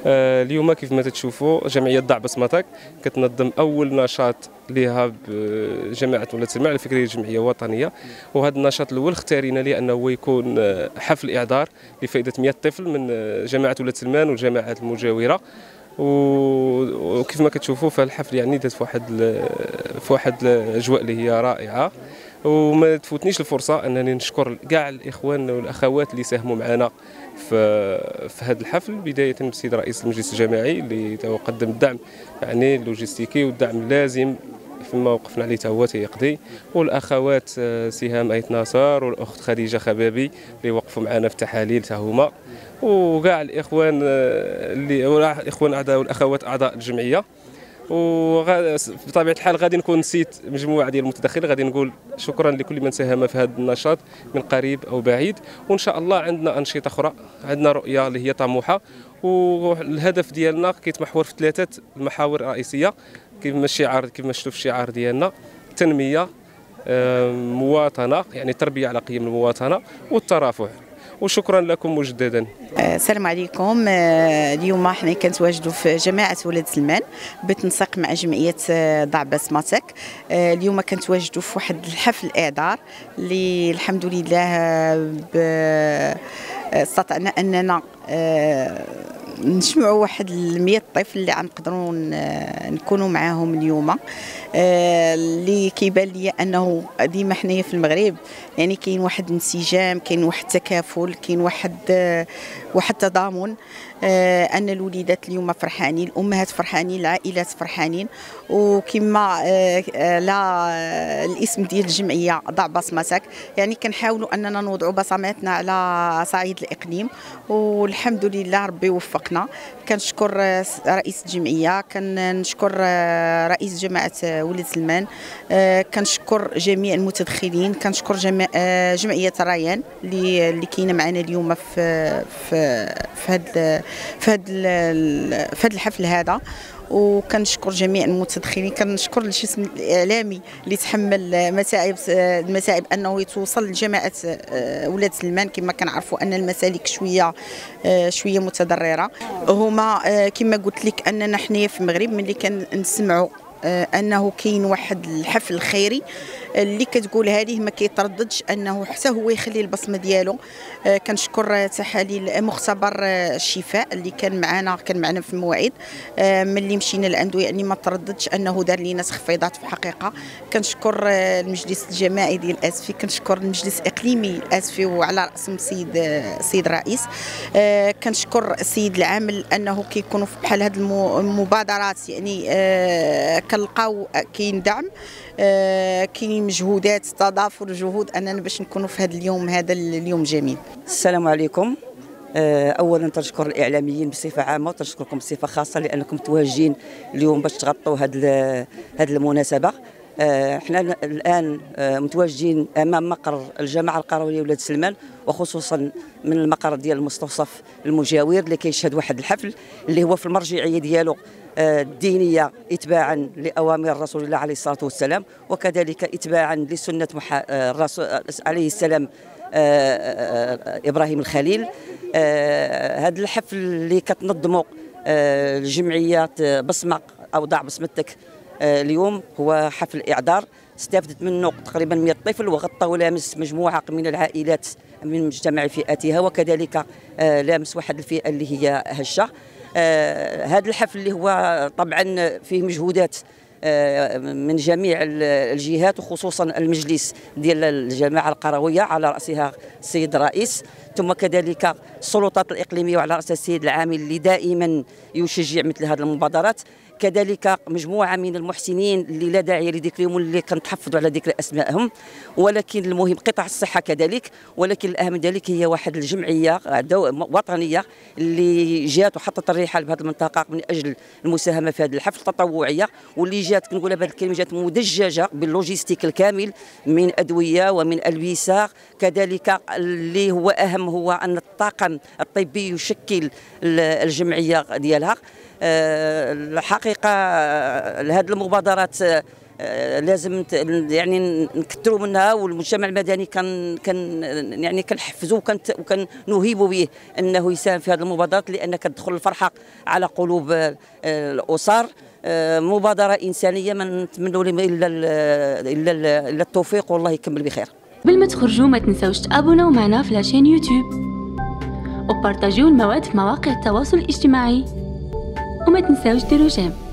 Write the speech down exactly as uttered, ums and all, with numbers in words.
آه، اليوم كيف ما تشوفوا جمعيه ضع بصمتك كتنظم اول نشاط لها بجماعه ولاد سلمان على فكره جمعيه وطنيه. وهذا النشاط الاول اختارينا لانه يكون حفل اعذار لفائده مئة طفل من جماعه ولاد سلمان والجماعات المجاوره. وكيف ما كتشوفوا فالحفل يعني داز في واحد في واحد الاجواء اللي هي رائعه. وما تفوتنيش الفرصه انني نشكر كاع الاخوان والاخوات اللي ساهموا معنا في في هذا الحفل، بدايه من السيد رئيس المجلس الجماعي اللي قدم الدعم يعني اللوجستيكي والدعم اللازم فيما وقفنا عليه تا هو تيقضي، والاخوات سهام ايت ناصر والاخت خديجه خبابي اللي وقفوا معنا في التحاليل تا هما، وكاع الاخوان اللي الاخوان اعضاء والاخوات اعضاء الجمعيه. وبطبيعه الحال غادي نكون نسيت مجموعه ديال المتدخلين، غادي نقول شكرا لكل من ساهم في هذا النشاط من قريب او بعيد. وان شاء الله عندنا انشطه اخرى، عندنا رؤيه اللي هي طموحه، والهدف ديالنا كيتمحور في ثلاثه المحاور رئيسيه كيما الشعار كيما شفتوا في الشعار ديالنا: تنميه، مواطنه يعني تربيه على قيم المواطنه، والترافع. وشكرا لكم مجددا. السلام عليكم. اليوم حنا كنتواجدوا في جماعه ولاد سلمان بالتنسيق مع جمعيه ضع بصمتك. اليوم كنتواجدوا في واحد الحفل اعذار اللي الحمد لله استطعنا اننا نجمعوا واحد المية طفل اللي غنقدروا نكونوا معاهم اليوم. اللي كيبان لي انه ديما حنايا في المغرب يعني كاين واحد الانسجام، كاين واحد التكافل، كاين واحد واحد تضامن، ان الوليدات اليوم فرحانين، الامهات فرحانين، العائلات فرحانين. وكما لا الاسم ديال الجمعيه ضع بصمتك يعني كنحاولوا اننا نوضعوا بصماتنا على صعيد الاقليم، والحمد لله ربي وفقنا. كنشكر رئيس الجمعيه، كنشكر رئيس جماعه ولاد سلمان، كنشكر جميع المتدخلين، كنشكر جمعيه ريان اللي اللي كاينه معنا اليوم في في في هذا في هذا في هذا الحفل هذا. وكنشكر جميع المتدخلين، كنشكر الجسم الاعلامي اللي تحمل متاعب المتاعب انه يتوصل لجماعه ولاد سلمان. كما كنعرفوا ان المسالك شويه شويه متضرره. هما كما قلت لك اننا حنايا في المغرب ملي كنسمعوا انه كاين واحد الحفل خيري اللي كتقول هذه ما كيترددش انه حتى هو يخلي البصمه ديالو. كنشكر تحاليل مختبر الشفاء اللي كان معنا كان معنا في المواعيد ملي مشينا لعنده، يعني ما ترددش انه دار لينا تخفيضات في الحقيقه. كنشكر المجلس الجماعي ديال الاسفي، كنشكر المجلس الاقليمي الاسفي وعلى راسهم السيد السيد الرئيس. كنشكر السيد العامل انه كيكونوا بحال هذه المبادرات يعني كنلقاو كاين دعم، كاين مجهودات تضافر جهود اننا باش نكونوا في هذا اليوم هذا اليوم جميل. السلام عليكم. اولا تنشكر الاعلاميين بصفه عامه وتنشكركم بصفه خاصه لانكم متواجدين اليوم باش تغطوا هذه هذه المناسبه. احنا الان متواجدين امام مقر الجماعه القرويه ولاد سلمان، وخصوصا من المقر ديال المستوصف المجاور اللي كيشهد واحد الحفل اللي هو في المرجعيه ديالو الدينيه اتباعا لاوامر رسول الله عليه الصلاه والسلام، وكذلك اتباعا لسنه الرسول عليه السلام ابراهيم الخليل. هذا الحفل اللي كتنظمه الجمعيه بصمه او ضع بصمتك اليوم هو حفل اعذار استفدت منه تقريبا مئة طفل، وغطى ولامس مجموعه من العائلات من مجتمع فئاتها، وكذلك لامس واحد الفئه اللي هي هشه. هذا الحفل اللي هو طبعا فيه مجهودات من جميع الجهات وخصوصا المجلس ديال الجماعه القرويه على راسها السيد الرئيس، ثم كذلك السلطات الاقليميه وعلى راسها السيد العامل اللي دائما يشجع مثل هذه المبادرات، كذلك مجموعه من المحسنين اللي لا داعي لذكرهم اللي كنتحفظوا على ذكر اسمائهم، ولكن المهم قطاع الصحه كذلك. ولكن الاهم من ذلك هي واحد الجمعيه وطنيه اللي جات وحطت الرحال بهذه المنطقه من اجل المساهمه في هذا الحفل تطوعيه، واللي جات كنقولها بهذه الكلمه جات مدججه باللوجيستيك الكامل من ادويه ومن البسه، كذلك اللي هو اهم هو ان الطاقم الطبي يشكل الجمعيه ديالها. الحقيقه هذه المبادرات لازم يعني نكثروا منها، والمجتمع المدني كان كان يعني كنحفزوا وكان نهيبوا به انه يساهم في هذه المبادرات، لان كتدخل الفرحه على قلوب الاسر. مبادره انسانيه ما نتمنوا لهم الا الا الا التوفيق، والله يكمل بخير. قبل ما تخرجوا ما تنساوش تابوناو معنا في لاشين يوتيوب وبارطاجيو المواد في مواقع التواصل الاجتماعي، وما تنساوش ديروا جيم.